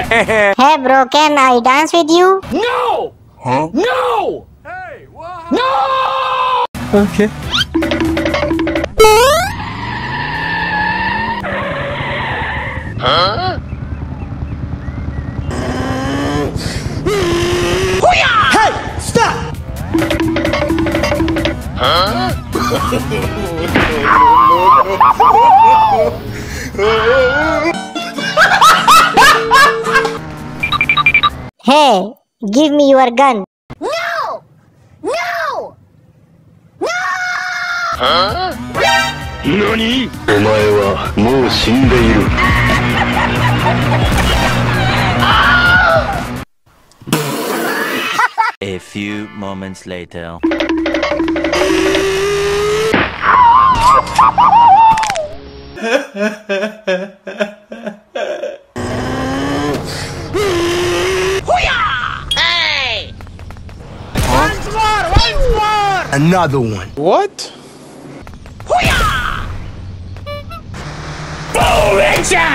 Hey bro, can I dance with you? No! Huh? No! Hey, what? No! Okay. Huh? Hey, stop! Huh? Hey, give me your gun. No! No! No! Huh? 何？お前はもう死んでいる。 A few moments later. Hey! Once more! Another one. What? Oh, Richie!